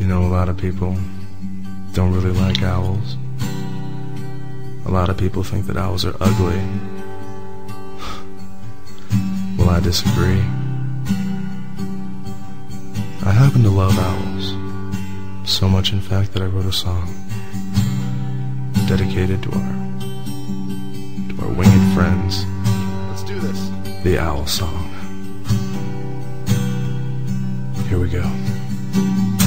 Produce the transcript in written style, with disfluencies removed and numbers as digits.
know, a lot of people don't really like owls. A lot of people think that owls are ugly. Well, I disagree. I happen to love owls. So much, in fact, that I wrote a song dedicated to our winged friends. Let's do this. The Owl Song. Here we go.